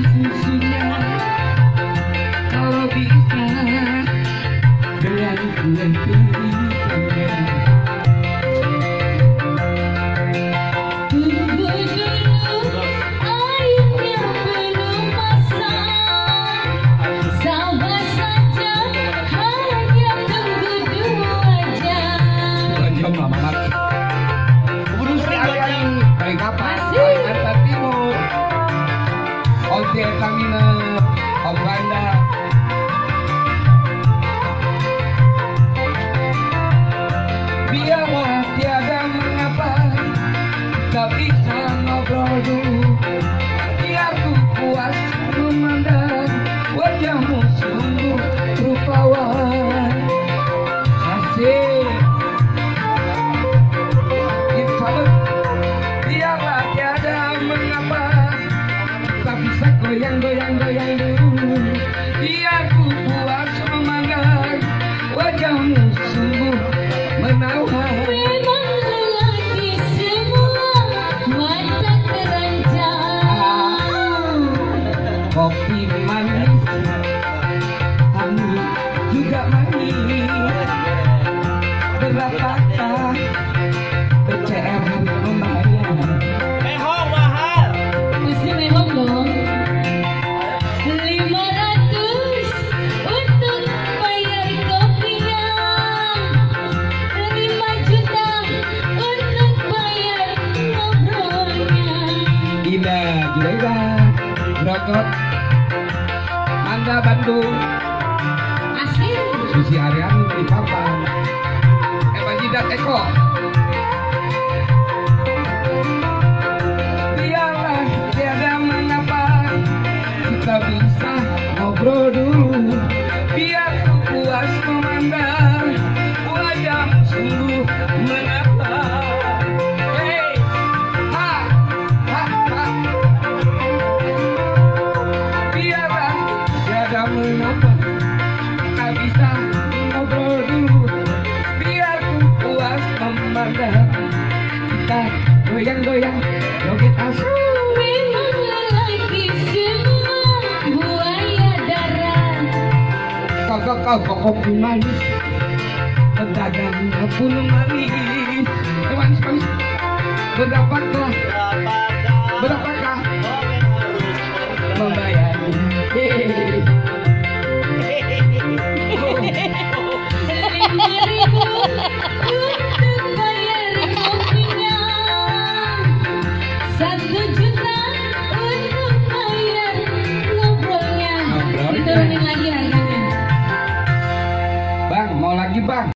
susunya. Kalau bisa dengan kue pilihannya. Tunggu dulu, airnya belum masak. Sabar saja, hanya tunggu 2 jam. 2 jam lama banget. Urus kalian baik apa? Masih. Baik timur. Oke kami Obanda. Biarlah tiada mengapa, tak bisa ngobrol dulu. Biar ku puas memandang wajahmu sungguh rupawan. Asik. Salut. Biarlah tiada mengapa, tak bisa goyang-goyang dulu. Biar ku puas memandang wajahmu sungguh menawan. Memang lelaki semua mata keranjang. Kopi manis, kami juga manis. Berapakah BCR membayar? Mehong mahal. Mesti memang dong. 500 untuk bayar kopinya. 5 juta untuk bayar ngobrolnya. Ina Juleida, Brogot, Manda Bandung, Asli. Susi Ariani di Pampang, Eva Jidat Eko. Biarlah tiada mengapa, kita bisa ngobrol dulu. Biar ku puas memandang wajah sungguh menatap. Hey, ha, ha, ha. Biarlah tiada mengapa, kita bisa ngobrol dulu. Biar ku puas memandang kita goyang-goyang joget asik. Memang lelaki semua buaya darat. Kau kopi manis, pedagang pun manis. Manis manis. Berapakah membayar? Hehehe. 5.000 untuk bayar kopinya. 1 juta untuk bayar ngobrolnya. Ngobrolnya. Diturunin lagi harganya. Bang, mau lagi bang?